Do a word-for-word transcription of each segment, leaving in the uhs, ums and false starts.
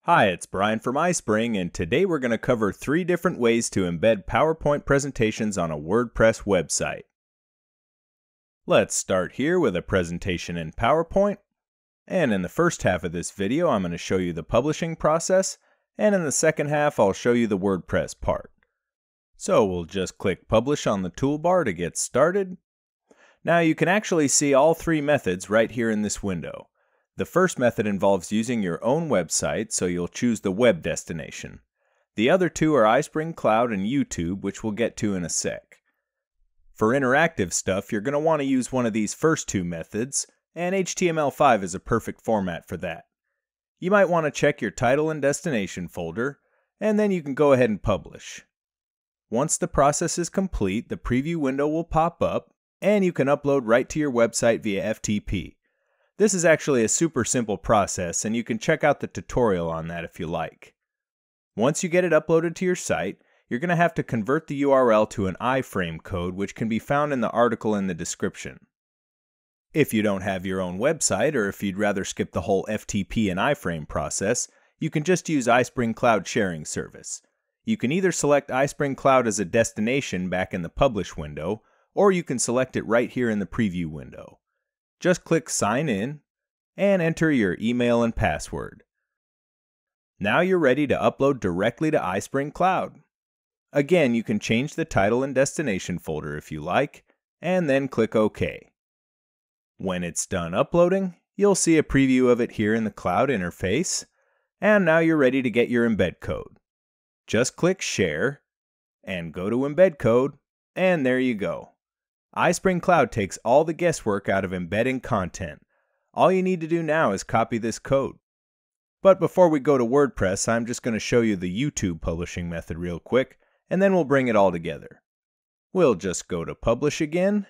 Hi, it's Brian from iSpring, and today we're going to cover three different ways to embed PowerPoint presentations on a WordPress website. Let's start here with a presentation in PowerPoint. And in the first half of this video, I'm going to show you the publishing process, and in the second half, I'll show you the WordPress part. So we'll just click Publish on the toolbar to get started. Now you can actually see all three methods right here in this window. The first method involves using your own website, so you'll choose the web destination. The other two are iSpring Cloud and YouTube, which we'll get to in a sec. For interactive stuff, you're going to want to use one of these first two methods, and H T M L five is a perfect format for that. You might want to check your title and destination folder, and then you can go ahead and publish. Once the process is complete, the preview window will pop up, and you can upload right to your website via F T P. This is actually a super simple process, and you can check out the tutorial on that if you like. Once you get it uploaded to your site, you're going to have to convert the U R L to an iframe code, which can be found in the article in the description. If you don't have your own website, or if you'd rather skip the whole F T P and iframe process, you can just use iSpring Cloud Sharing Service. You can either select iSpring Cloud as a destination back in the Publish window, or you can select it right here in the Preview window. Just click Sign In and enter your email and password. Now you're ready to upload directly to iSpring Cloud. Again, you can change the title and destination folder if you like, and then click OK. When it's done uploading, you'll see a preview of it here in the Cloud interface, and now you're ready to get your embed code. Just click Share and go to Embed Code, and there you go. iSpring Cloud takes all the guesswork out of embedding content. All you need to do now is copy this code. But before we go to WordPress, I'm just going to show you the YouTube publishing method real quick, and then we'll bring it all together. We'll just go to Publish again,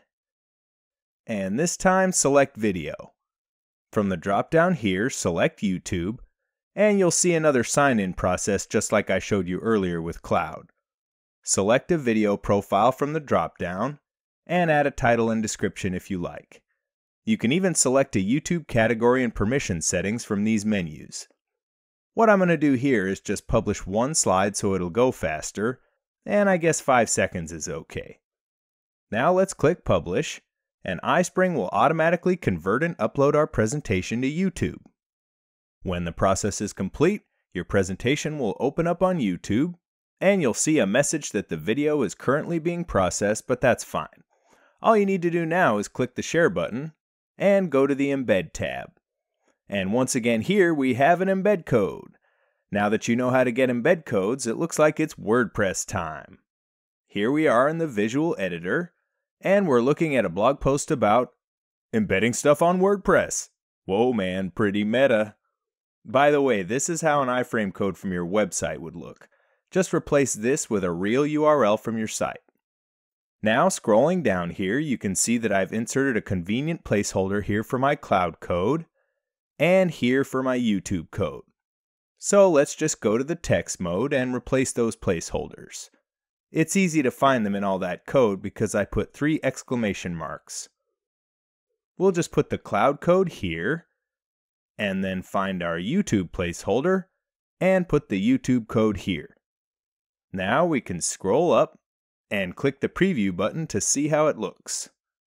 and this time select Video. From the drop-down here, select YouTube, and you'll see another sign-in process just like I showed you earlier with Cloud. Select a video profile from the drop-down, and add a title and description if you like. You can even select a YouTube category and permission settings from these menus. What I'm going to do here is just publish one slide so it'll go faster, and I guess five seconds is okay. Now let's click Publish, and iSpring will automatically convert and upload our presentation to YouTube. When the process is complete, your presentation will open up on YouTube, and you'll see a message that the video is currently being processed, but that's fine. All you need to do now is click the Share button and go to the Embed tab. And once again here we have an embed code. Now that you know how to get embed codes, it looks like it's WordPress time. Here we are in the visual editor, and we're looking at a blog post about embedding stuff on WordPress. Whoa man, pretty meta. By the way, this is how an iframe code from your website would look. Just replace this with a real U R L from your site. Now scrolling down here, you can see that I've inserted a convenient placeholder here for my Cloud code, and here for my YouTube code. So let's just go to the text mode and replace those placeholders. It's easy to find them in all that code because I put three exclamation marks. We'll just put the Cloud code here, and then find our YouTube placeholder, and put the YouTube code here. Now we can scroll up and click the preview button to see how it looks.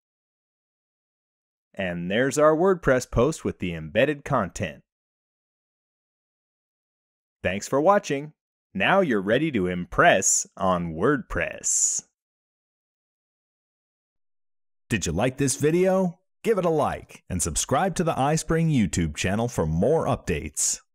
And there's our WordPress post with the embedded content. Thanks for watching. Now you're ready to impress on WordPress. Did you like this video? Give it a like and subscribe to the iSpring YouTube channel for more updates.